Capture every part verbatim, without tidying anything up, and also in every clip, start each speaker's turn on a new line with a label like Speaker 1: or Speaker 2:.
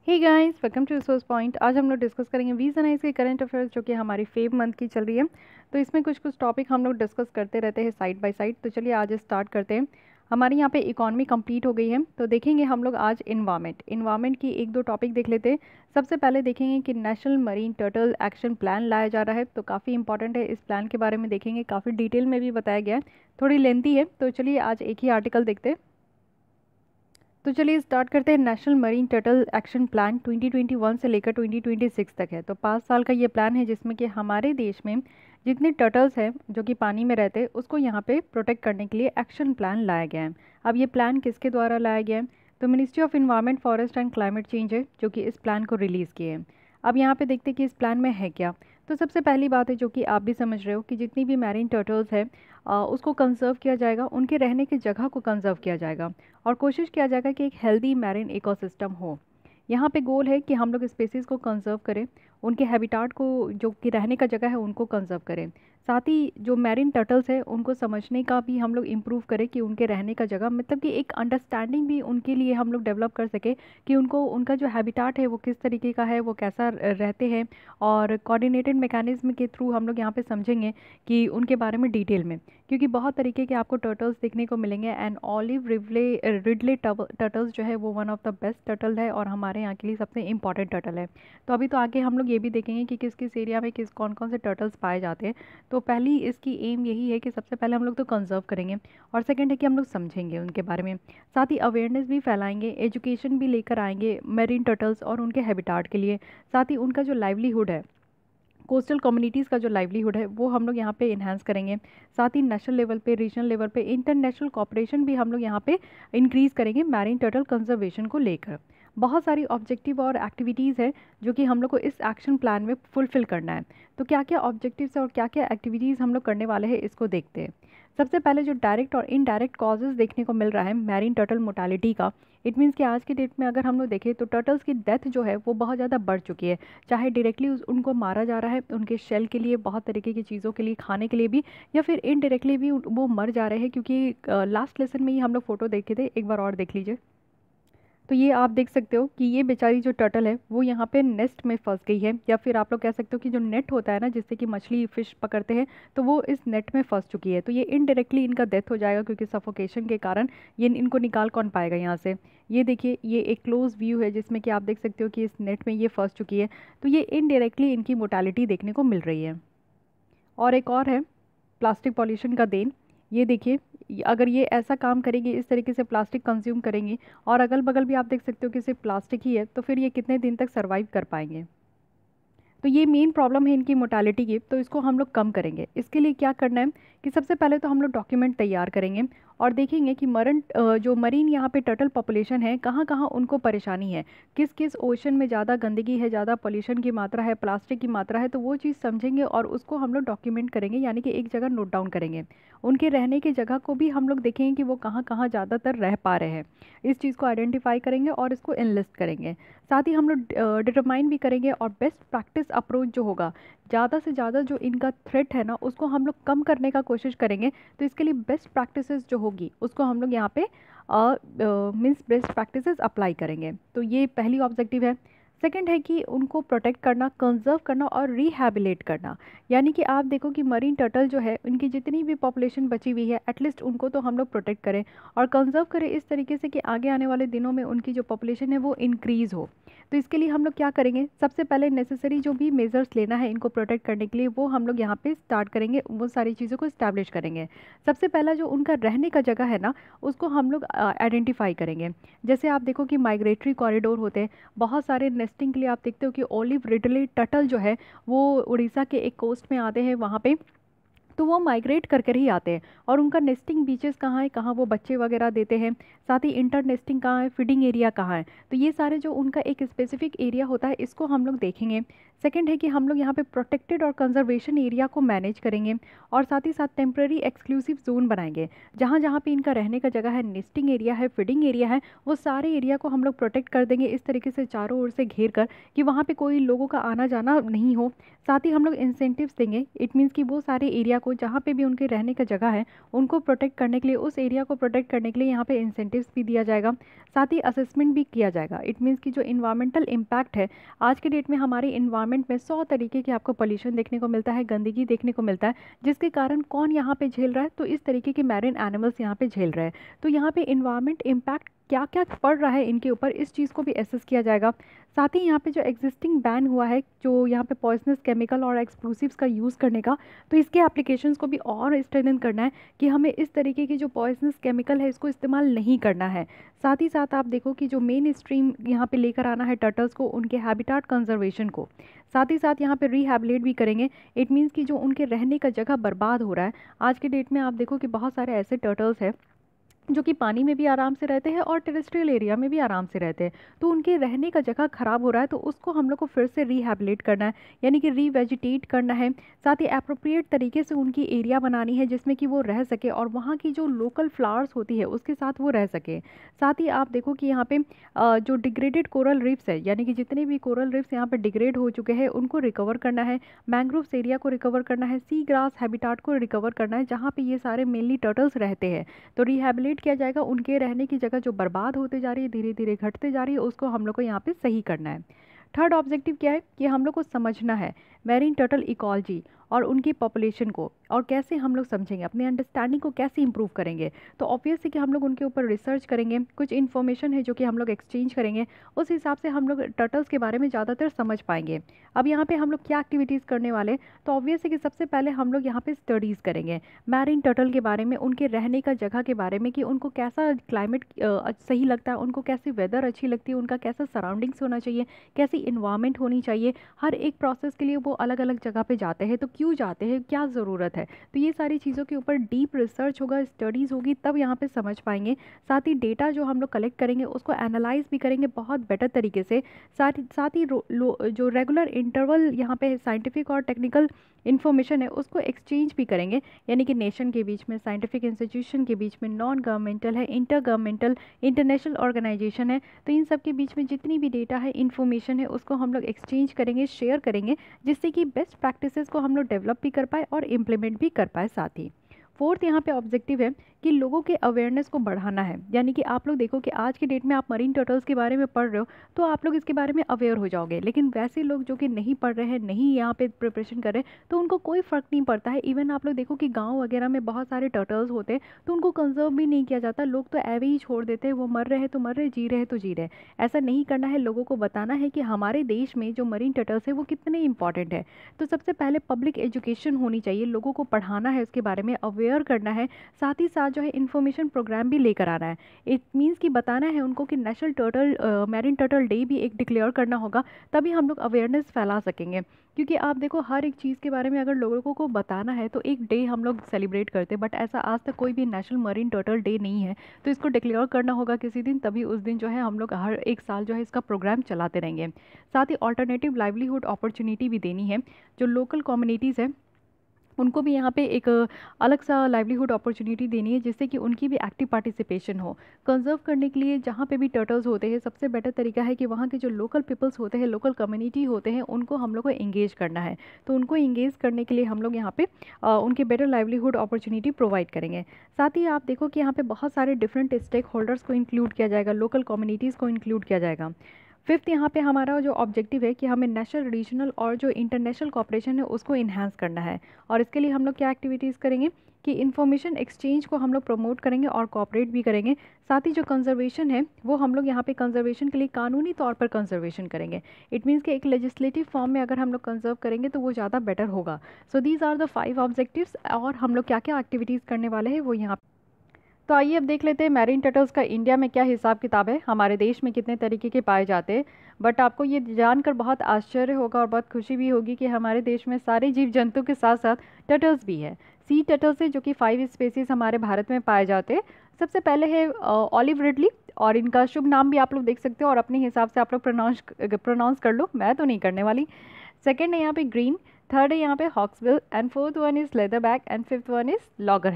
Speaker 1: Hey guys, welcome to resource point. आज हम लोग डिस्कस करेंगे वीज़ एंड के करंट अफेयर्स जो कि हमारी फेब मंथ की चल रही है। तो इसमें कुछ कुछ टॉपिक हम लोग डिस्कस करते रहते हैं साइड बाय साइड। तो चलिए आज स्टार्ट करते हैं। हमारे यहाँ पे इकॉनमी कंप्लीट हो गई है, तो देखेंगे हम लोग आज इन्वायरमेंट इन्वायरमेंट की एक दो टॉपिक देख लेते हैं। सबसे पहले देखेंगे कि national marine turtle action plan लाया जा रहा है, तो काफ़ी इंपॉर्टेंट है। इस प्लान के बारे में देखेंगे, काफ़ी डिटेल में भी बताया गया है, थोड़ी लेंथी है। तो चलिए आज एक ही आर्टिकल देखते हैं। तो चलिए स्टार्ट करते हैं। National marine turtle action plan twenty twenty one से लेकर ट्वेंटी ट्वेंटी सिक्स तक है। तो पाँच साल का ये प्लान है जिसमें कि हमारे देश में जितने टर्टल्स हैं जो कि पानी में रहते हैं उसको यहाँ पे प्रोटेक्ट करने के लिए एक्शन प्लान लाया गया है। अब ये प्लान किसके द्वारा लाया गया है? तो ministry of environment, forest and climate change है जो कि इस प्लान को रिलीज़ किए हैं। अब यहाँ पे देखते हैं कि इस प्लान में है क्या। तो सबसे पहली बात है जो कि आप भी समझ रहे हो कि जितनी भी मैरीन टर्टल्स है आ, उसको कंजर्व किया जाएगा, उनके रहने की जगह को कंजर्व किया जाएगा और कोशिश किया जाएगा कि एक हेल्दी मैरीन इकोसिस्टम हो। यहाँ पे गोल है कि हम लोग स्पेसीज़ को कंजर्व करें, उनके हैबिटाट को जो कि रहने का जगह है उनको कंजर्व करें। साथ ही जो मैरीन टर्टल्स है उनको समझने का भी हम लोग इम्प्रूव करें कि उनके रहने का जगह, मतलब कि एक अंडरस्टैंडिंग भी उनके लिए हम लोग डेवलप कर सके कि उनको उनका जो हैबिटाट है वो किस तरीके का है, वो कैसा रहते हैं। और कोऑर्डिनेटेड मैकेनिज्म के थ्रू हम लोग यहाँ पे समझेंगे कि उनके बारे में डिटेल में, क्योंकि बहुत तरीके के आपको टर्टल्स देखने को मिलेंगे। And olive ridley ridley turtles जो है वो one of the best turtle है और हमारे यहाँ के लिए सबसे इंपॉर्टेंट टर्टल है। तो अभी तो आगे हम लोग ये भी देखेंगे कि किस किस एरिया में किस कौन कौन से टर्टल्स पाए जाते हैं। तो पहली इसकी एम यही है कि सबसे पहले हम लोग तो कंजर्व करेंगे और सेकंड है कि हम लोग समझेंगे उनके बारे में, साथ ही अवेयरनेस भी फैलाएंगे, एजुकेशन भी लेकर आएंगे मैरीन टर्टल्स और उनके हैबिटाट के लिए। साथ ही उनका जो लाइवलीहुड है, कोस्टल कम्युनिटीज़ का जो लाइवलीहुड है वो हम लोग यहाँ पे इन्हांस करेंगे। साथ ही नेशनल लेवल पे, रीजनल लेवल पे, इंटरनेशनल कॉपरेशन भी हम लोग यहाँ पे इंक्रीज़ करेंगे मैरीन टर्टल कंजर्वेशन को लेकर। बहुत सारी ऑब्जेक्टिव और एक्टिविटीज़ है जो कि हम लोग को इस एक्शन प्लान में फुलफ़िल करना है। तो क्या क्या ऑब्जेक्टिव्स और क्या क्या एक्टिविटीज़ हम लोग करने वाले हैं इसको देखते हैं। सबसे पहले जो डायरेक्ट और इनडायरेक्ट कॉजेज़ देखने को मिल रहा है मैरीन टर्टल मोर्टालिटी का, इट मीन्स कि आज की डेट में अगर हम लोग देखें तो टर्टल्स की डेथ जो है वो बहुत ज़्यादा बढ़ चुकी है। चाहे डायरेक्टली उनको मारा जा रहा है उनके शेल के लिए, बहुत तरीके की चीज़ों के लिए, खाने के लिए भी, या फिर इनडायरेक्टली भी वो मर जा रहे हैं। क्योंकि लास्ट लेसन में ही हम लोग फ़ोटो देखे थे, एक बार और देख लीजिए। तो ये आप देख सकते हो कि ये बेचारी जो टर्टल है वो यहाँ पे नेस्ट में फंस गई है, या फिर आप लोग कह सकते हो कि जो नेट होता है ना जिससे कि मछली फिश पकड़ते हैं, तो वो इस नेट में फंस चुकी है। तो ये इनडायरेक्टली इनका डेथ हो जाएगा क्योंकि सफोकेशन के कारण ये इनको निकाल कौन पाएगा यहाँ से। ये देखिए, ये एक क्लोज व्यू है जिसमें कि आप देख सकते हो कि इस नेट में ये फंस चुकी है। तो ये इनडायरेक्टली इनकी मोर्टालिटी देखने को मिल रही है। और एक और है प्लास्टिक पॉल्यूशन का देन। ये देखिए, अगर ये ऐसा काम करेगी, इस तरीके से प्लास्टिक कंज्यूम करेंगी और अगल बगल भी आप देख सकते हो कि सिर्फ प्लास्टिक ही है, तो फिर ये कितने दिन तक सर्वाइव कर पाएंगे। तो ये मेन प्रॉब्लम है इनकी मोर्टालिटी की, तो इसको हम लोग कम करेंगे। इसके लिए क्या करना है कि सबसे पहले तो हम लोग डॉक्यूमेंट तैयार करेंगे और देखेंगे कि मरन जो मरीन यहाँ पे टर्टल पॉपुलेशन है कहाँ कहाँ उनको परेशानी है, किस किस ओशन में ज़्यादा गंदगी है, ज़्यादा पोल्यूशन की मात्रा है, प्लास्टिक की मात्रा है। तो वो चीज़ समझेंगे और उसको हम लोग डॉक्यूमेंट करेंगे, यानी कि एक जगह नोट डाउन करेंगे। उनके रहने की जगह को भी हम लोग देखेंगे कि वो कहाँ कहाँ ज़्यादातर रह पा रहे हैं। इस चीज़ को आइडेंटिफाई करेंगे और इसको इनलिस्ट करेंगे। साथ ही हम लोग डिटरमाइन भी करेंगे और बेस्ट प्रैक्टिस अप्रोच जो होगा, ज़्यादा से ज़्यादा जो इनका थ्रेट है ना उसको हम लोग कम करने का कोशिश करेंगे। तो इसके लिए बेस्ट प्रैक्टिसेस जो होगी उसको हम लोग यहाँ पे मीन्स बेस्ट प्रैक्टिसेस अप्लाई करेंगे। तो ये पहली ऑब्जेक्टिव है। सेकंड है कि उनको प्रोटेक्ट करना, कंजर्व करना और रिहैबिलेट करना। यानी कि आप देखो कि मरीन टर्टल जो है उनकी जितनी भी पॉपुलेशन बची हुई है, एटलीस्ट उनको तो हम लोग प्रोटेक्ट करें और कंजर्व करें इस तरीके से कि आगे आने वाले दिनों में उनकी जो पॉपुलेशन है वो इंक्रीज़ हो। तो इसके लिए हम लोग क्या करेंगे, सबसे पहले नेसेसरी जो भी मेजर्स लेना है इनको प्रोटेक्ट करने के लिए वो हम लोग यहाँ पे स्टार्ट करेंगे, वो सारी चीज़ों को इस्टेब्लिश करेंगे। सबसे पहला जो उनका रहने का जगह है ना उसको हम लोग आइडेंटिफाई करेंगे। जैसे आप देखो कि माइग्रेटरी कॉरिडोर होते हैं बहुत सारे। नेस्टिंग के लिए आप देखते हो कि ओलिव रिडले टर्टल जो है वो उड़ीसा के एक कोस्ट में आते हैं, वहाँ पे तो वो माइग्रेट कर कर ही आते हैं। और उनका नेस्टिंग बीचेस कहाँ है, कहाँ वो बच्चे वगैरह देते हैं, साथ ही इंटर नेस्टिंग कहाँ है, फीडिंग एरिया कहाँ है। तो ये सारे जो उनका एक स्पेसिफिक एरिया होता है इसको हम लोग देखेंगे। सेकंड है कि हम लोग यहाँ पे प्रोटेक्टेड और कंजर्वेशन एरिया को मैनेज करेंगे और साथ ही साथ टेम्प्रेरी एक्सक्लूसिव जोन बनाएंगे। जहाँ जहाँ पे इनका रहने का जगह है, नेस्टिंग एरिया है, फीडिंग एरिया है, वो सारे एरिया को हम लोग प्रोटेक्ट कर देंगे इस तरीके से चारों ओर से घेर कर कि वहाँ पे कोई लोगों का आना जाना नहीं हो। साथ ही हम लोग इंसेंटिव्स देंगे, इट मीन्स कि वो सारे एरिया को, जहाँ पे भी उनके रहने का जगह है, उनको प्रोटेक्ट करने के लिए, उस एरिया को प्रोटेक्ट करने के लिए यहाँ पे इंसेंटिव्स भी दिया जाएगा, साथ ही असेसमेंट भी किया जाएगा। इट मीन्स कि जो इन्वायरमेंटल इम्पैक्ट है, आज के डेट में हमारे इन्वायरमेंट में सौ तरीके के आपको पोल्यूशन देखने को मिलता है, गंदगी देखने को मिलता है, जिसके कारण कौन यहाँ पे झेल रहा है, तो इस तरीके के मैरिन एनिमल्स यहाँ पे झेल रहे हैं। तो यहाँ पे इन्वायरमेंट इम्पैक्ट क्या क्या पड़ रहा है इनके ऊपर, इस चीज़ को भी एसेस किया जाएगा। साथ ही यहाँ पे जो एग्जिस्टिंग बैन हुआ है, जो यहाँ पे पॉइजनस केमिकल और एक्सप्लोसिव्स का यूज़ करने का, तो इसके एप्लीकेशंस को भी और स्ट्रेंथन करना है कि हमें इस तरीके की जो पॉइजनस केमिकल है इसको इस्तेमाल नहीं करना है। साथ ही साथ आप देखो कि जो मेन स्ट्रीम यहाँ पे लेकर आना है टर्टल्स को, उनके हैबिटाट कंजर्वेशन को, साथ ही साथ यहाँ पे रिहैबिलिट भी करेंगे। इट मीन्स कि जो उनके रहने का जगह बर्बाद हो रहा है, आज के डेट में आप देखो कि बहुत सारे ऐसे टर्टल्स हैं जो कि पानी में भी आराम से रहते हैं और टेरेस्ट्रियल एरिया में भी आराम से रहते हैं, तो उनके रहने का जगह ख़राब हो रहा है, तो उसको हम लोग को फिर से रिहैबिलिट करना है, यानी कि रीवेजिटेट करना है। साथ ही एप्रोप्रिएट तरीके से उनकी एरिया बनानी है जिसमें कि वो रह सके और वहाँ की जो लोकल फ्लावर्स होती है उसके साथ वो रह सके। साथ ही आप देखो कि यहाँ पे जो डिग्रेडेड कोरल रिफ्स है, यानी कि जितने भी कोरल रिफ्स यहाँ पे डिग्रेड हो चुके हैं उनको रिकवर करना है, मैंग्रोव्स एरिया को रिकवर करना है, सी ग्रास हैबिटाट को रिकवर करना है, जहाँ पे ये सारे मेनली टर्टल्स रहते हैं। तो रिहैबिलिट किया जाएगा, उनके रहने की जगह जो बर्बाद होते जा रही है, धीरे धीरे घटते जा रही है, उसको हम लोग को यहाँ पे सही करना है। थर्ड ऑब्जेक्टिव क्या है कि हम लोग को समझना है मैरीन टर्टल इकोलॉजी और उनकी पॉपुलेशन को, और कैसे हम लोग समझेंगे, अपनी अंडरस्टैंडिंग को कैसे इंप्रूव करेंगे। तो ऑब्वियसली कि हम लोग उनके ऊपर रिसर्च करेंगे, कुछ इन्फॉर्मेशन है जो कि हम लोग एक्सचेंज करेंगे, उस हिसाब से हम लोग टर्टल्स के बारे में ज़्यादातर समझ पाएंगे। अब यहाँ पे हम लोग क्या एक्टिविटीज़ करने वाले, तो ऑब्वियसली कि सबसे पहले हम लोग यहाँ पे स्टडीज़ करेंगे मैरीन टर्टल के बारे में, उनके रहने का जगह के बारे में, कि उनको कैसा क्लाइमेट सही लगता है, उनको कैसी वेदर अच्छी लगती है, उनका कैसा सराउंडिंग्स होना चाहिए, कैसी इन्वायरमेंट होनी चाहिए। हर एक प्रोसेस के लिए वो अलग अलग जगह पे जाते हैं, तो क्यों जाते हैं, क्या ज़रूरत है, तो ये सारी चीज़ों के ऊपर डीप रिसर्च होगा, स्टडीज़ होगी, तब यहाँ पे समझ पाएंगे। साथ ही डेटा जो हम लोग कलेक्ट करेंगे उसको एनालाइज भी करेंगे बहुत बेटर तरीके से। साथ साथ ही जो रेगुलर इंटरवल यहाँ पे साइंटिफिक और टेक्निकल इन्फॉर्मेशन है उसको एक्सचेंज भी करेंगे, यानी कि नेशन के बीच में, साइंटिफिक इंस्टीट्यूशन के बीच में, नॉन गवर्नमेंटल है, इंटर गवर्नमेंटल, इंटरनेशनल ऑर्गेनाइजेशन है, तो इन सब के बीच में जितनी भी डेटा है, इन्फॉर्मेशन है, उसको हम लोग एक्सचेंज करेंगे, शेयर करेंगे, जिससे कि बेस्ट प्रैक्टिसेस को हम लोग डेवलप भी कर पाए और इम्प्लीमेंट भी कर पाए। साथ ही फोर्थ यहाँ पे ऑब्जेक्टिव है कि लोगों के अवेयरनेस को बढ़ाना है, यानी कि आप लोग देखो कि आज के डेट में आप मरीन टर्टल्स के बारे में पढ़ रहे हो तो आप लोग इसके बारे में अवेयर हो जाओगे, लेकिन वैसे लोग जो कि नहीं पढ़ रहे हैं, नहीं यहाँ पे प्रिपरेशन कर रहे हैं, तो उनको कोई फ़र्क नहीं पड़ता है। इवन आप लोग देखो कि गाँव वगैरह में बहुत सारे टर्टल्स होते हैं तो उनको कंजर्व भी नहीं किया जाता, लोग तो ऐवे ही छोड़ देते हैं, वो मर रहे हैं तो मर रहे, जी रहे तो जी रहे। ऐसा नहीं करना है, लोगों को बताना है कि हमारे देश में जो मरीन टर्टल्स है वो कितने इंपॉर्टेंट है। तो सबसे पहले पब्लिक एजुकेशन होनी चाहिए, लोगों को पढ़ाना है, उसके बारे में अवेयर करना है, साथ ही साथ जो है इन्फॉर्मेशन प्रोग्राम भी लेकर आना है। इट मीन्स कि बताना है उनको कि national turtle marine turtle day भी एक डिक्लेयर करना होगा, तभी हम लोग अवेयरनेस फैला सकेंगे। क्योंकि आप देखो हर एक चीज़ के बारे में अगर लोगों को बताना है तो एक डे हम लोग सेलिब्रेट करते हैं, बट ऐसा आज तक कोई भी नेशनल मरीन टर्टल डे नहीं है, तो इसको डिक्लेयर करना होगा किसी दिन, तभी उस दिन जो है हम लोग हर एक साल जो है इसका प्रोग्राम चलाते रहेंगे। साथ ही ऑल्टरनेटिव लाइवलीहुड अपॉर्चुनिटी भी देनी है, जो लोकल कम्युनिटीज़ है उनको भी यहाँ पे एक अलग सा लाइवलीहुड अपॉर्चुनिटी देनी है, जिससे कि उनकी भी एक्टिव पार्टिसिपेशन हो। कंजर्व करने के लिए जहाँ पे भी टर्टल्स होते हैं, सबसे बेटर तरीका है कि वहाँ के जो लोकल पीपल्स होते हैं, लोकल कम्युनिटी होते हैं, उनको हम लोग को इंगेज करना है। तो उनको इंगेज करने के लिए हम लोग यहाँ पे आ, उनके बेटर लाइवलीहुड अपॉर्चुनिटी प्रोवाइड करेंगे। साथ ही आप देखो कि यहाँ पे बहुत सारे डिफरेंट स्टेक होल्डर्स को इंक्लूड किया जाएगा, लोकल कम्युनिटीज़ को इंक्लूड किया जाएगा। फिफ्थ यहाँ पे हमारा जो ऑब्जेक्टिव है कि हमें नेशनल, रीजनल और जो इंटरनेशनल कोऑपरेशन है उसको इन्हांस करना है, और इसके लिए हम लोग क्या एक्टिविटीज़ करेंगे कि इन्फॉर्मेशन एक्सचेंज को हम लोग प्रमोट करेंगे और कोऑपरेट भी करेंगे। साथ ही जो कंजर्वेशन है वो हम लोग यहाँ पे कंजर्वेशन के लिए कानूनी तौर पर कंजर्वेशन करेंगे। इट मीन्स कि एक लेजिस्लेटिव फॉर्म में अगर हम लोग कंजर्व करेंगे तो वो ज़्यादा बेटर होगा। So these are the five objectives, और हम लोग क्या क्या एक्टिविटीज़ करने वाले हैं वो यहाँ। तो आइए अब देख लेते हैं मैरीन टर्टल्स का इंडिया में क्या हिसाब किताब है, हमारे देश में कितने तरीके के पाए जाते हैं। बट आपको ये जानकर बहुत आश्चर्य होगा और बहुत खुशी भी होगी कि हमारे देश में सारे जीव जंतु के साथ साथ टर्टल्स भी है। सी टर्टल्स है जो कि फाइव स्पेसीज हमारे भारत में पाए जाते हैं। सबसे पहले है ऑलिव रिडली, और इनका शुभ नाम भी आप लोग देख सकते हो और अपने हिसाब से आप लोग प्रोनाउंस प्रोनाउंस कर लो, मैं तो नहीं करने वाली। सेकेंड है यहाँ पे ग्रीन, थर्ड है यहाँ पे hawksbill, and fourth one is leatherback, and fifth one is loggerhead.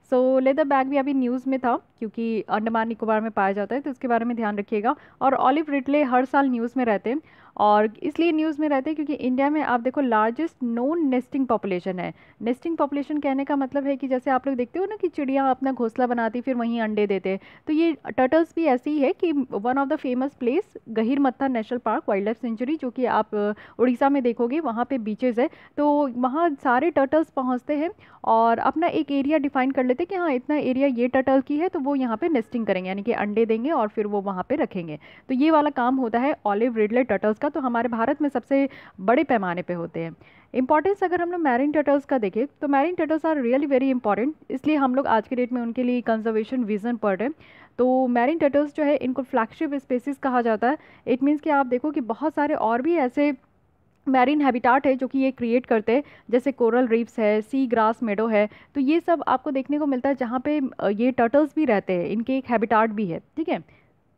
Speaker 1: So leatherback भी अभी न्यूज़ में था क्योंकि अंडमान निकोबार में पाया जाता है, तो इसके बारे में ध्यान रखिएगा। और ऑलिव रिडले हर साल न्यूज़ में रहते हैं, और इसलिए न्यूज़ में रहते हैं क्योंकि इंडिया में आप देखो लार्जेस्ट नोन नेस्टिंग पॉपुलेशन है। नेस्टिंग पॉपुलेशन कहने का मतलब है कि जैसे आप लोग देखते हो ना कि चिड़िया अपना घोंसला बनाती फिर वहीं अंडे देते हैं, तो ये टर्टल्स भी ऐसे ही है कि one of the famous place Gahirmatha national park wildlife sanctuary, जो कि आप अ, उड़ीसा में देखोगे, वहाँ पे बीचेस है, तो वहाँ सारे टर्टल्स पहुँचते हैं और अपना एक एरिया डिफाइन कर लेते हैं कि हाँ इतना एरिया ये टर्टल की है, तो वो यहाँ पे नेस्टिंग करेंगे, यानी कि अंडे देंगे और फिर वो वहाँ पे रखेंगे। तो ये वाला काम होता है ऑलिव रिडले टर्टल्स का, तो हमारे भारत में सबसे बड़े पैमाने पे होते हैं। इंपॉर्टेंस अगर हम लोग मैरीन टर्टल्स का देखें तो marine turtles are really very important, इसलिए हम लोग आज के डेट में उनके लिए कंजर्वेशन विजन पढ़ रहे हैं। तो मैरीन टर्टल्स जो है इनको फ्लैगशिप स्पेसीज कहा जाता है। इट मीन्स कि आप देखो कि बहुत सारे और भी ऐसे मैरीन हैबिटाट है जो कि ये क्रिएट करते हैं, जैसे कोरल रीफ्स है, सी ग्रास मेडो है, तो ये सब आपको देखने को मिलता है जहाँ पे अ, ये टर्टल्स भी रहते हैं, इनके एक हैबिटाट भी है, ठीक है।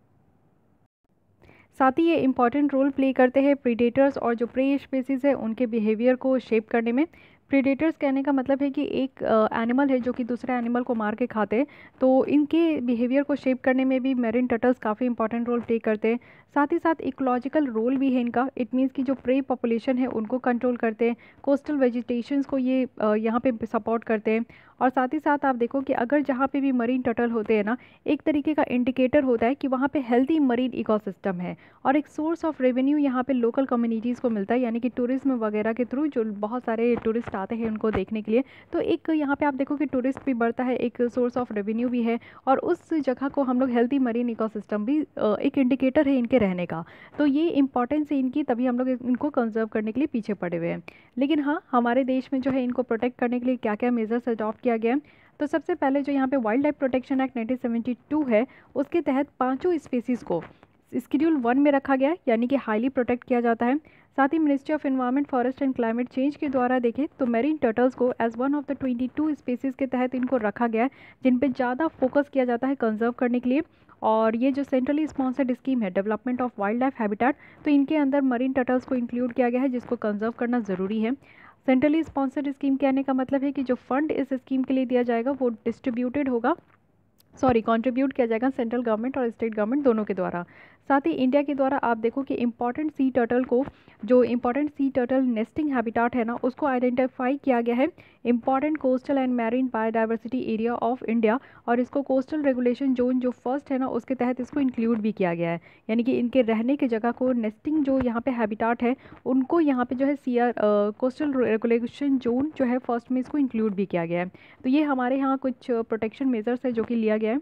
Speaker 1: साथ ही ये इंपॉर्टेंट रोल प्ले करते हैं प्रीडेटर्स और जो प्रे स्पेसीज है उनके बिहेवियर को शेप करने में। प्रीडेटर्स कहने का मतलब है कि एक एनिमल है जो कि दूसरे एनिमल को मार के खाते हैं, तो इनके बिहेवियर को शेप करने में भी मैरीन टर्टल्स काफ़ी इंपॉर्टेंट रोल प्ले करते हैं। साथ ही साथ इकोलॉजिकल रोल भी है इनका। इट मीन्स कि जो प्रे पॉपुलेशन है उनको कंट्रोल करते हैं, कोस्टल वेजिटेशंस को ये अ, यहाँ पे सपोर्ट करते हैं। और साथ ही साथ आप देखो कि अगर जहाँ पे भी मरीन टर्टल होते हैं ना, एक तरीके का इंडिकेटर होता है कि वहाँ पे हेल्दी मरीन इकोसिस्टम है, और एक सोर्स ऑफ रेवेन्यू यहाँ पे लोकल कम्युनिटीज़ को मिलता है, यानी कि टूरिज्म वगैरह के थ्रू जो बहुत सारे टूरिस्ट आते हैं उनको देखने के लिए, तो एक यहाँ पे आप देखो कि टूरिस्ट भी बढ़ता है, एक सोर्स ऑफ रेवेन्यू भी है, और उस जगह को हम लोग हेल्दी मरीन इकोसिस्टम भी अ, एक इंडिकेटर है इनके रहने का। तो ये इंपॉर्टेंस है इनकी, तभी हम लोग इनको कंजर्व करने के लिए पीछे पड़े हुए हैं। लेकिन हाँ, हमारे देश में जो है इनको प्रोटेक्ट करने के लिए क्या क्या मेजर्स अडॉप्ट किया गया है, तो सबसे पहले जो यहाँ पे wildlife protection act nineteen seventy two है, उसके तहत पांचों स्पीसीज़ को स्केड्यूल वन में रखा गया है, यानी कि हाईली प्रोटेक्ट किया जाता है। साथ ही ministry of environment, forest and climate change के द्वारा देखें तो मैरीन टर्टल्स को as one of the twenty two species के तहत इनको रखा गया है, जिन पे ज़्यादा फोकस किया जाता है कंजर्व करने के लिए। और ये जो सेंट्रली स्पॉन्सर्ड स्कीम है development of wildlife habitat, तो इनके अंदर मरीन टर्टल्स को इंक्लूड किया गया है, जिसको कंजर्व करना ज़रूरी है। सेंट्रली स्पॉन्सर्ड स्कीम कहने का मतलब है कि जो फंड इस स्कीम के लिए दिया जाएगा वो डिस्ट्रीब्यूटेड होगा, सॉरी कंट्रीब्यूट किया जाएगा सेंट्रल गवर्नमेंट और स्टेट गवर्नमेंट दोनों के द्वारा। साथ ही इंडिया के द्वारा आप देखो कि इंपॉर्टेंट सी टर्टल को, जो important sea turtle nesting habitat है ना, उसको आइडेंटिफाई किया गया है important coastal and marine biodiversity area of India, और इसको कोस्टल रेगुलेशन जोन जो फर्स्ट है ना उसके तहत इसको इंक्लूड भी किया गया है, यानी कि इनके रहने की जगह को, नेस्टिंग जो यहाँ पे हैबिटाट है उनको यहाँ पे जो है C R coastal regulation zone जो है फर्स्ट में इसको इंक्लूड भी किया गया है। तो ये हमारे यहाँ कुछ प्रोटेक्शन मेजर्स है जो कि लिया गया है।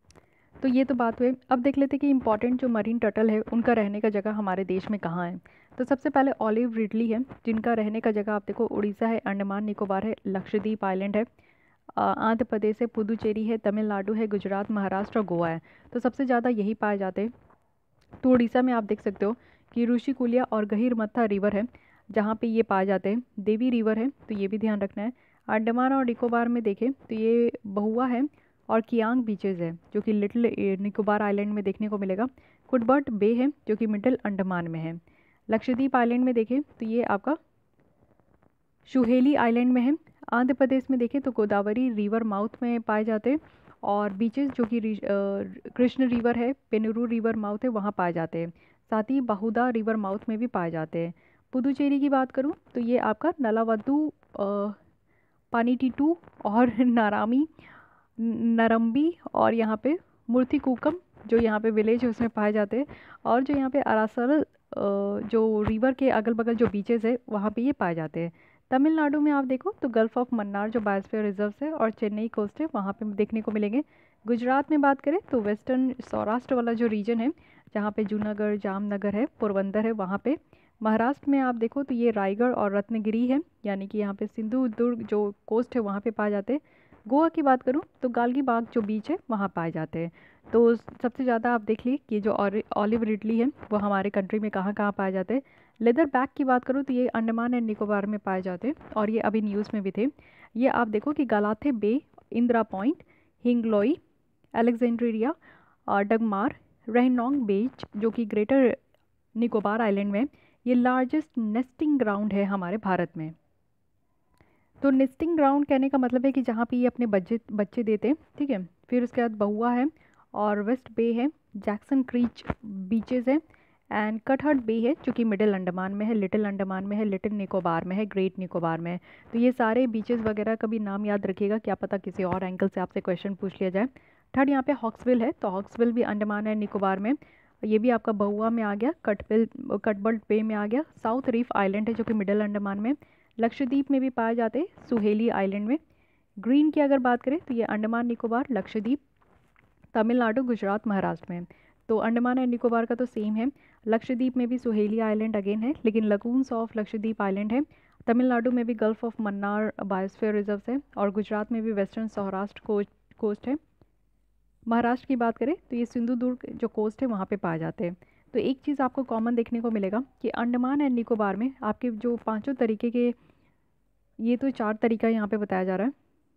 Speaker 1: तो ये तो बात हुई। अब देख लेते कि इंपॉर्टेंट जो मरीन टर्टल है उनका रहने का जगह हमारे देश में कहाँ है। तो सबसे पहले ऑलिव रिडली है, जिनका रहने का जगह आप देखो उड़ीसा है, अंडमान निकोबार है, लक्षद्वीप आइलैंड है, अ, आंध्र प्रदेश है, पुदुचेरी है, तमिलनाडु है, गुजरात, महाराष्ट्र और गोवा है। तो सबसे ज़्यादा यही पाए जाते हैं। तो उड़ीसा में आप देख सकते हो कि ऋषिकुलिया और गहीरमत्था रिवर है जहाँ पे ये पाए जाते हैं। देवी रिवर है, तो ये भी ध्यान रखना है। अंडमान और निकोबार में देखें तो ये बहुआ है और कियांग बीचेस है जो कि लिटिल निकोबार आइलैंड में देखने को मिलेगा। कुटबर्ट बे है जो कि मिडिल अंडमान में है। लक्षद्वीप आइलैंड में देखें तो ये आपका शुहेली आइलैंड में है। आंध्र प्रदेश में देखें तो गोदावरी रिवर माउथ में पाए जाते हैं, और बीचेस जो कि रि- अ, कृष्ण रिवर है, पेनुरू रिवर माउथ है, वहाँ पाए जाते हैं। साथ ही बहुदा रिवर माउथ में भी पाए जाते हैं। पुदुचेरी की बात करूँ तो ये आपका नलावदू, पानीटीटू और नारामी, नरम्बी और यहाँ पे मूर्तिकूकम जो यहाँ पे विलेज है उसमें पाए जाते हैं। और जो यहाँ पे अरासल अ, जो रिवर के अगल बगल जो बीचेस है वहाँ पे ये पाए जाते हैं। तमिलनाडु में आप देखो तो गल्फ ऑफ मन्नार जो बायोस्फीयर रिजर्व है और चेन्नई कोस्ट है वहाँ पे देखने को मिलेंगे। गुजरात में बात करें तो वेस्टर्न सौराष्ट्र वाला जो रीजन है जहाँ पे जूनागढ़, जामनगर है, पोरबंदर है वहाँ पे। महाराष्ट्र में आप देखो तो ये रायगढ़ और रत्नगिरी है, यानी कि यहाँ पे सिंधु दुर्ग जो कोस्ट है वहाँ पे पाए जाते हैं। गोवा की बात करूँ तो गालगी बाग जो बीच है वहाँ पाए जाते हैं। तो सबसे ज़्यादा आप देख लीजिए कि जो ऑलिव रिडली है वो हमारे कंट्री में कहाँ कहाँ पाए जाते हैं। लेदर बैग की बात करूँ तो ये अंडमान एंड निकोबार में पाए जाते हैं, और ये अभी न्यूज़ में भी थे। ये आप देखो कि गलाथे बे, इंदिरा पॉइंट, हिंगलोई, अलेक्जेंड्रिया, डगमार, रेहनोंग बीच जो कि ग्रेटर निकोबार आइलैंड में, ये लार्जेस्ट नेस्टिंग ग्राउंड है हमारे भारत में। तो नेस्टिंग ग्राउंड कहने का मतलब है कि जहाँ पे ये अपने बच्चे बच्चे देते हैं, ठीक है। फिर उसके बाद बहुआ है, और वेस्ट बे है, जैक्सन क्रीच बीचेस है, एंड कटहट बे है जो कि मिडिल अंडमान में है, लिटिल अंडमान में है, लिटिल निकोबार में है, ग्रेट निकोबार में है। तो ये सारे बीचेस वगैरह का भी नाम याद रखिएगा, क्या पता किसी और एंगल से आपसे क्वेश्चन पूछ लिया जाए। थर्ड यहाँ पे हॉक्सविल है, तो हॉक्सविल भी अंडमान एंड निकोबार में, ये भी आपका बहुआ में आ गया। कटबिल कटबल्ट बे में आ गया। साउथ रीफ आइलैंड है जो कि मिडिल अंडमान में। लक्षद्वीप में भी पाए जाते हैं, सुहेली आइलैंड में। ग्रीन की अगर बात करें तो ये अंडमान निकोबार, लक्षद्वीप, तमिलनाडु, गुजरात, महाराष्ट्र में। तो अंडमान एंड निकोबार का तो सेम है। लक्षद्वीप में भी सुहेली आइलैंड अगेन है, लेकिन लगून्स ऑफ लक्षद्वीप आइलैंड है। तमिलनाडु में भी Gulf of Mannar biosphere reserve है, और गुजरात में भी वेस्टर्न सौराष्ट्र कोस्ट कोस्ट है। महाराष्ट्र की बात करें तो ये सिंधुदुर्ग जो कोस्ट है वहाँ पे पाए जाते हैं। तो एक चीज़ आपको कॉमन देखने को मिलेगा कि अंडमान एंड निकोबार में आपके जो पांचों तरीके के, ये तो चार तरीका यहाँ पे बताया जा रहा है,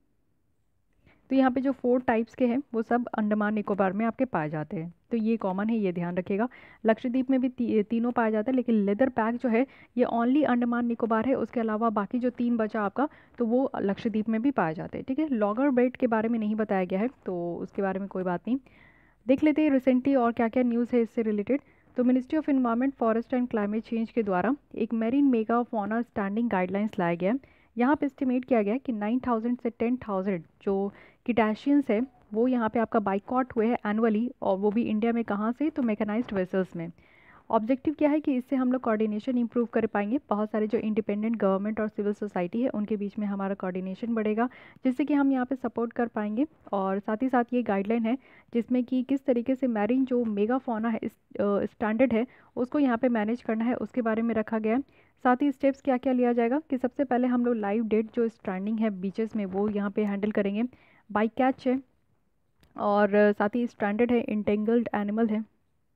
Speaker 1: तो यहाँ पे जो फोर टाइप्स के हैं वो सब अंडमान निकोबार में आपके पाए जाते हैं। तो ये कॉमन है, ये ध्यान रखिएगा। लक्षद्वीप में भी ती, तीनों पाए जाते हैं, लेकिन लेदर पैक जो है ये ओनली अंडमान निकोबार है, उसके अलावा बाकी जो तीन बचा आपका तो वो लक्षद्वीप में भी पाए जाते हैं, ठीक है। लॉगर बेल्ट के बारे में नहीं बताया गया है, तो उसके बारे में कोई बात नहीं। देख लेते हैं रिसेंटली और क्या क्या न्यूज़ है इससे रिलेटेड। तो ministry of environment, forest and climate change के द्वारा एक marine megafauna standing guidelines लाया गया है। यहाँ पे एस्टिमेट किया गया है कि नाइन थाउजेंड से टेन थाउजेंड जो किटाशियंस है वो यहाँ पे आपका बाइकआउट हुए हैं एनुअली, और वो भी इंडिया में कहाँ से, तो मैकेनाइज्ड वेसल्स में। ऑब्जेक्टिव क्या है कि इससे हम लोग कोऑर्डिनेशन इंप्रूव कर पाएंगे। बहुत सारे जो इंडिपेंडेंट गवर्नमेंट और सिविल सोसाइटी है उनके बीच में हमारा कोऑर्डिनेशन बढ़ेगा, जिससे कि हम यहाँ पे सपोर्ट कर पाएंगे। और साथ ही साथ ये गाइडलाइन है जिसमें कि किस तरीके से मैरीन जो मेगा फौना है, स्टैंडर्ड है, उसको यहाँ पे मैनेज करना है, उसके बारे में रखा गया है। साथ ही स्टेप्स क्या क्या लिया जाएगा कि सबसे पहले हम लोग लाइव डेट जो स्ट्रैंडिंग है बीचेस में वो यहाँ पे हैंडल करेंगे। बाइक कैच है, और साथ ही स्ट्रैंडर्ड है, इंटेंगल्ड एनिमल है।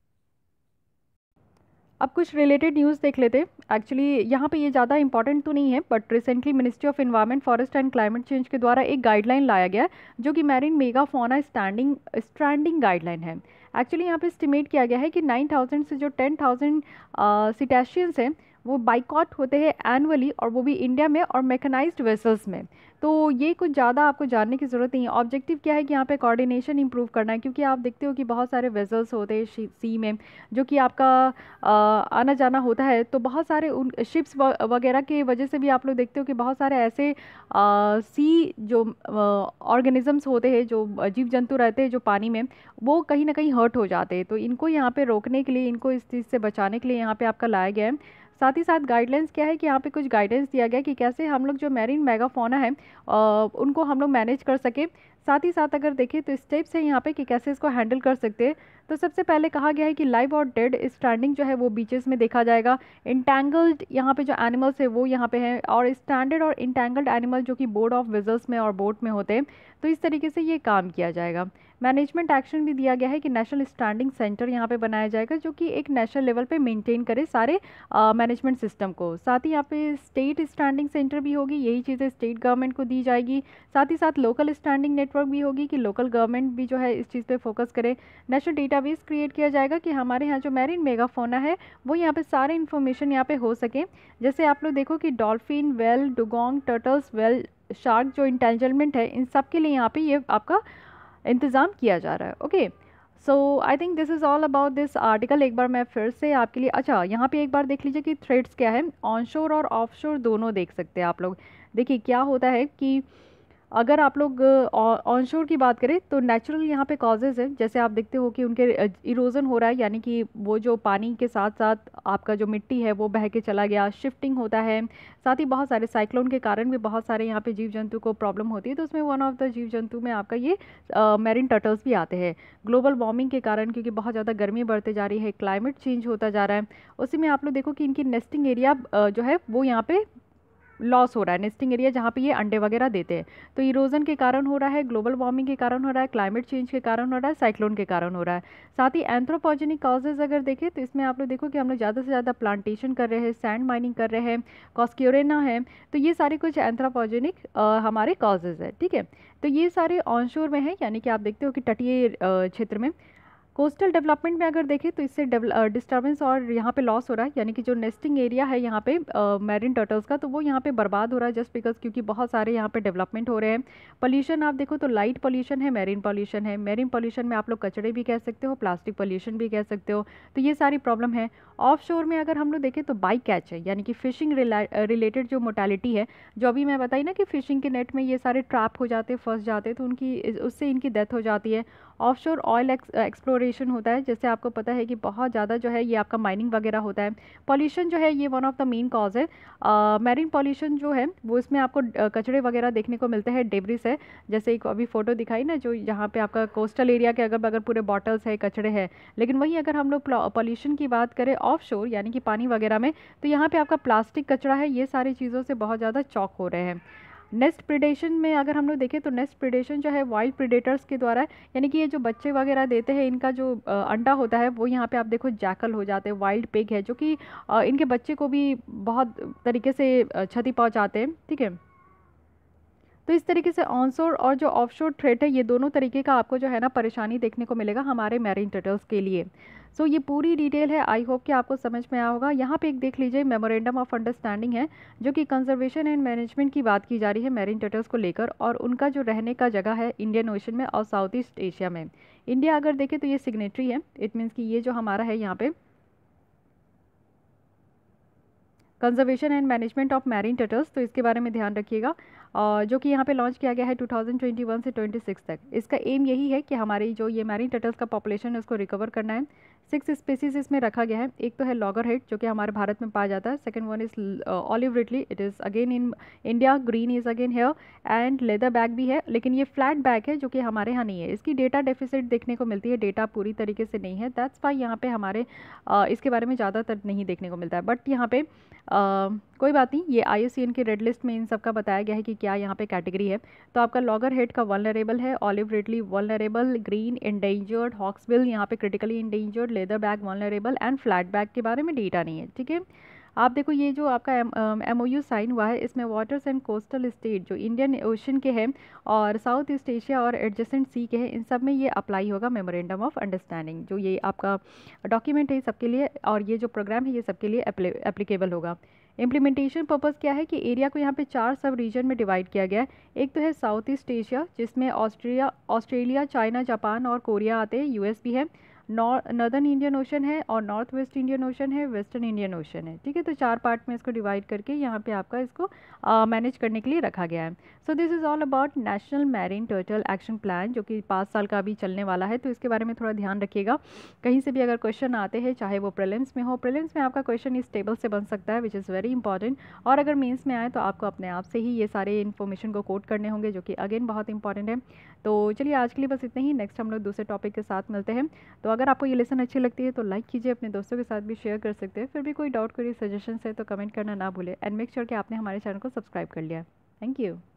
Speaker 1: अब कुछ रिलेटेड न्यूज़ देख लेते हैं। एक्चुअली यहाँ पे ये ज़्यादा इंपॉर्टेंट तो नहीं है, but recently ministry of environment, forest and climate change के द्वारा एक गाइडलाइन लाया गया है जो कि marine megafauna standing stranding guideline है। एक्चुअली यहाँ पे एस्टिमेट किया गया है कि नाइन थाउजेंड से जो टेन थाउजेंड सिटेशियंस हैं वो बाइकआउट होते हैं एनुअली, और वो भी इंडिया में और मैकेनाइज्ड वेसल्स में। तो ये कुछ ज़्यादा आपको जानने की ज़रूरत नहीं है। ऑब्जेक्टिव क्या है कि यहाँ पे कोऑर्डिनेशन इंप्रूव करना है, क्योंकि आप देखते हो कि बहुत सारे वेसल्स होते हैं सी में जो कि आपका आ, आना जाना होता है। तो बहुत सारे उन शिप्स वगैरह के वजह से भी आप लोग देखते हो कि बहुत सारे ऐसे आ, सी जो ऑर्गेनिजम्स होते हैं, जो जीव जंतु रहते हैं जो पानी में, वो कहीं ना कहीं हर्ट हो जाते हैं। तो इनको यहाँ पे रोकने के लिए, इनको इस चीज़ से बचाने के लिए यहाँ पे आपका लाया गया है। साथ ही साथ गाइडलाइंस क्या है कि यहाँ पे कुछ गाइडेंस दिया गया है कि कैसे हम लोग जो मैरीन मेगाफोना है आ, उनको हम लोग मैनेज कर सके। साथ ही साथ अगर देखें तो स्टेप्स है यहाँ पे कि कैसे इसको हैंडल कर सकते हैं। तो सबसे पहले कहा गया है कि लाइव और डेड स्टैंडिंग जो है वो बीचेस में देखा जाएगा। इंटैंगल्ड यहाँ पे जो एनिमल्स है वो यहाँ पे हैं, और स्टैंडर्ड और इंटैंगल्ड एनिमल जो कि बोर्ड ऑफ विजल्स में और बोट में होते हैं। तो इस तरीके से ये काम किया जाएगा। मैनेजमेंट एक्शन भी दिया गया है कि नेशनल स्टैंडिंग सेंटर यहाँ पे बनाया जाएगा जो कि एक नेशनल लेवल पे मेंटेन करे सारे मैनेजमेंट सिस्टम को। साथ ही यहाँ पे स्टेट स्टैंडिंग सेंटर भी होगी, यही चीज़ें स्टेट गवर्नमेंट को दी जाएगी। साथ ही साथ लोकल स्टैंडिंग नेटवर्क भी होगी कि लोकल गवर्नमेंट भी जो है इस चीज़ पे फोकस करे। नेशनल डेटाबेस क्रिएट किया जाएगा कि हमारे यहाँ जो मैरीन मेगाफोना है वो यहाँ पे सारे इन्फॉर्मेशन यहाँ पे हो सके। जैसे आप लोग देखो कि dolphin, whale, dugong, turtles, whale, shark जो इंटेलिजेंट है, इन सब के लिए यहाँ पे ये आपका इंतज़ाम किया जा रहा है। Okay, so I think this is all about this article. एक बार मैं फिर से आपके लिए, अच्छा यहाँ पे एक बार देख लीजिए कि थ्रेड्स क्या है। ऑनशोर और ऑफशोर दोनों देख सकते हैं आप लोग। देखिए क्या होता है कि अगर आप लोग ऑनशोर की बात करें तो नेचुरल यहाँ पे कॉजेज़ है, जैसे आप देखते हो कि उनके इरोजन हो रहा है, यानी कि वो जो पानी के साथ साथ आपका जो मिट्टी है वो बह के चला गया, शिफ्टिंग होता है। साथ ही बहुत सारे साइक्लोन के कारण भी बहुत सारे यहाँ पे जीव जंतु को प्रॉब्लम होती है। तो उसमें वन ऑफ द जीव जंतु में आपका ये मैरीन टर्टल्स भी आते हैं। ग्लोबल वार्मिंग के कारण, क्योंकि बहुत ज़्यादा गर्मी बढ़ते जा रही है, क्लाइमेट चेंज होता जा रहा है, उसी में आप लोग देखो कि इनकी नेस्टिंग एरिया जो है वो यहाँ पे लॉस हो रहा है। नेस्टिंग एरिया जहाँ पे ये अंडे वगैरह देते हैं, तो इरोजन के कारण हो रहा है, ग्लोबल वार्मिंग के कारण हो रहा है, क्लाइमेट चेंज के कारण हो रहा है, साइक्लोन के कारण हो रहा है। साथ ही एंथ्रोपोजेनिक कॉजेज अगर देखें तो इसमें आप लोग देखो कि हम लोग ज़्यादा से ज़्यादा प्लांटेशन कर रहे हैं, सैंड माइनिंग कर रहे हैं, कॉस्क्यूरेना है। तो ये सारे कुछ एंथ्रोपोजेनिक हमारे कॉजेज़ है, ठीक है। तो ये सारे ऑनशोर में है, यानी कि आप देखते हो कि तटीय क्षेत्र में। कोस्टल डेवलपमेंट में अगर देखें तो इससे डिस्टर्बेंस और यहाँ पे लॉस हो रहा है, यानी कि जो नेस्टिंग एरिया है यहाँ पे मैरिन टर्टल्स का, तो वो यहाँ पे बर्बाद हो रहा है जस्ट बिकॉज क्योंकि बहुत सारे यहाँ पे डेवलपमेंट हो रहे हैं। पोल्यूशन आप देखो तो लाइट पोल्यूशन है, मैरिन पोल्यूशन है। मैरिन पोल्यूशन में आप लोग कचड़े भी कह सकते हो, प्लास्टिक पोल्यूशन भी कह सकते हो, तो ये सारी प्रॉब्लम है। ऑफ शोर में अगर हम लोग देखें तो बाई कैच है, यानी कि फिशिंग रिलेटेड जो मोर्टेलिटी है, जो अभी मैं बताई ना कि फिशिंग के नेट में ये सारे ट्रैप हो जाते हैं, फंस जाते हैं, तो उनकी उससे इनकी डेथ हो जाती है। ऑफशोर ऑयल एक्सप्लोरेशन होता है, जैसे आपको पता है कि बहुत ज़्यादा जो है ये आपका माइनिंग वगैरह होता है। पॉल्यूशन जो है ये one of the main cause है। मैरीन पॉल्यूशन जो है वो इसमें आपको uh, कचड़े वगैरह देखने को मिलते हैं, डेब्रिस है, जैसे एक अभी फोटो दिखाई ना, जो यहाँ पे आपका कोस्टल एरिया के अगर बगैर पूरे बॉटल्स है, कचड़े हैं। लेकिन वही अगर हम लोग पॉल्यूशन की बात करें ऑफ शोर यानी कि पानी वगैरह में, तो यहाँ पे आपका प्लास्टिक कचरा है, ये सारी चीज़ों से बहुत ज़्यादा चौक हो रहे हैं। नेस्ट प्रिडेशन में अगर हम लोग देखें तो नेस्ट प्रिडेशन जो है वाइल्ड प्रिडेटर्स के द्वारा है, यानी कि ये जो बच्चे वगैरह देते हैं इनका जो अ, अंडा होता है वो यहाँ पे आप देखो जैकल हो जाते हैं, वाइल्ड पिग है जो कि अ, इनके बच्चे को भी बहुत तरीके से अ, क्षति पहुँचाते हैं, ठीक है। तो इस तरीके से ऑनशोर और जो ऑफशोर थ्रेट है, ये दोनों तरीके का आपको जो है ना परेशानी देखने को मिलेगा हमारे मैरीन टर्टल्स के लिए। सो so, ये पूरी डिटेल है, आई होप कि आपको समझ में आया होगा। यहाँ पे एक देख लीजिए मेमोरेंडम ऑफ अंडरस्टैंडिंग है, जो कि कंजर्वेशन एंड मैनेजमेंट की बात की जा रही है मैरीन टर्टल्स को लेकर, और उनका जो रहने का जगह है इंडियन ओशन में और साउथ ईस्ट एशिया में। इंडिया अगर देखें तो ये सिग्नेटरी है, इट मीन्स कि ये जो हमारा है यहाँ पे conservation and management of marine turtles, तो इसके बारे में ध्यान रखिएगा, और जो कि यहाँ पे लॉन्च किया गया है टू थाउजेंड ट्वेंटी वन से ट्वेंटी सिक्स तक। इसका एम यही है कि हमारी जो ये मैरीन टर्टल्स का पॉपुलेशन है उसको रिकवर करना है। सिक्स स्पीसीज इसमें रखा गया है। एक तो है लॉगर हेड जो कि हमारे भारत में पाया जाता है, second one is olive ridley, it is again in India, green is again here, and leatherback भी है, लेकिन ये फ्लैट बैग है जो कि हमारे यहाँ नहीं है। इसकी डेटा डेफिसिट देखने को मिलती है, डेटा पूरी तरीके से नहीं है, दैट्स वाई यहाँ पे हमारे uh, इसके बारे में ज़्यादातर नहीं देखने को मिलता है। बट यहाँ पे uh, कोई बात नहीं, ये आई यू सी एन की रेड लिस्ट में इन सब का बताया गया है कि क्या यहाँ पे कैटेगरी है। तो आपका लॉगर हेड का वल्नरेबल है, olive ridley vulnerable, green endangered, hawksbill यहाँ पे critically endangered, leatherback vulnerable, and flatback के बारे में डेटा नहीं है, ठीक है। आप देखो ये जो आपका एम ओ यू साइन हुआ है, इसमें वाटर्स एंड कोस्टल स्टेट जो इंडियन ओशन के हैं और साउथ ईस्ट एशिया और एडजेसेंट सी के हैं, इन सब में ये अप्लाई होगा मेमोरेंडम ऑफ अंडरस्टैंडिंग। जो ये आपका डॉक्यूमेंट है सबके लिए, और ये जो प्रोग्राम है ये सबके लिए एप्लीकेबल होगा। इम्प्लीमेंटेशन पर्पज़ क्या है कि एरिया को यहाँ पे चार सब रीजन में डिवाइड किया गया है। एक तो है साउथ ईस्ट एशिया, जिसमें ऑस्ट्रिया ऑस्ट्रेलिया चाइना जापान और कोरिया आते हैं, यूएस भी है, नॉर्दर्न इंडियन ओशन है, और नॉर्थ वेस्ट इंडियन ओशन है, वेस्टर्न इंडियन ओशन है, ठीक है। तो चार पार्ट में इसको डिवाइड करके यहाँ पे आपका इसको मैनेज करने के लिए रखा गया है। So this is all about national marine turtle action plan, जो कि पाँच साल का अभी चलने वाला है, तो इसके बारे में थोड़ा ध्यान रखिएगा। कहीं से भी अगर क्वेश्चन आते हैं, चाहे वो प्रीलिम्स में हो, प्रीलिम्स में आपका क्वेश्चन इस टेबल से बन सकता है, विच इज़ वेरी इंपॉर्टेंट, और अगर मेंस में आए तो आपको अपने आप से ही ये सारे इन्फॉर्मेशन को कोट करने होंगे, जो कि अगेन बहुत इंपॉर्टेंट है। तो चलिए आज के लिए बस इतना ही, नेक्स्ट हम लोग दूसरे टॉपिक के साथ मिलते हैं। तो अगर आपको ये लेसन अच्छी लगती है तो लाइक कीजिए, अपने दोस्तों के साथ भी शेयर कर सकते हैं। फिर भी कोई डाउट, कोई सजेशन है तो कमेंट करना ना भूलें, एंड मेक श्योर कि आपने हमारे चैनल को सब्सक्राइब कर लिया। Thank you.